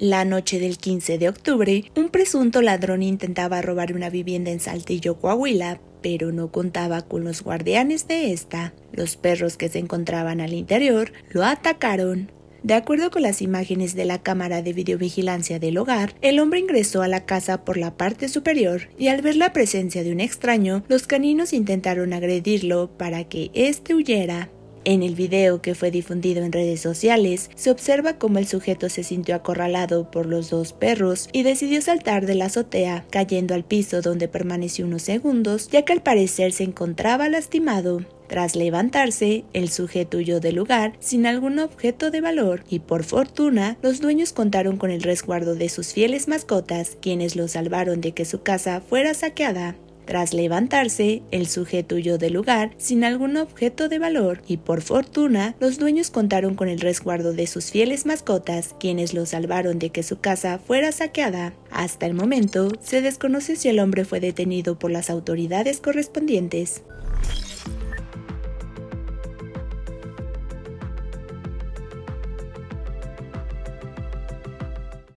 La noche del 15 de octubre, un presunto ladrón intentaba robar una vivienda en Saltillo, Coahuila, pero no contaba con los guardianes de esta. Los perros que se encontraban al interior lo atacaron. De acuerdo con las imágenes de la cámara de videovigilancia del hogar, el hombre ingresó a la casa por la parte superior y al ver la presencia de un extraño, los caninos intentaron agredirlo para que éste huyera. En el video que fue difundido en redes sociales, se observa cómo el sujeto se sintió acorralado por los dos perros y decidió saltar de la azotea, cayendo al piso donde permaneció unos segundos, ya que al parecer se encontraba lastimado. Tras levantarse, el sujeto huyó del lugar sin algún objeto de valor y por fortuna, los dueños contaron con el resguardo de sus fieles mascotas, quienes lo salvaron de que su casa fuera saqueada. Tras levantarse, el sujeto huyó del lugar sin algún objeto de valor y por fortuna, los dueños contaron con el resguardo de sus fieles mascotas, quienes lo salvaron de que su casa fuera saqueada. Hasta el momento, se desconoce si el hombre fue detenido por las autoridades correspondientes.